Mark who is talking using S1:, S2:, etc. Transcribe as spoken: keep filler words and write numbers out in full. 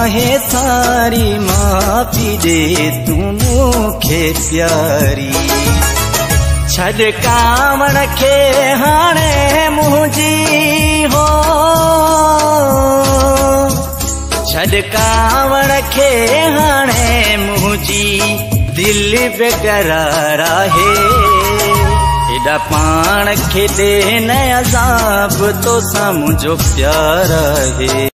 S1: आहे सारी माफ़ी दे तू मूंखे प्यारी। छड़ कावड़ के हाणे मुझी हो, छड़ कावड़ के हाणे मुझी दिल बेकरार है। एडा पान के दे न अज़ाब तो सा मुझो प्यार है।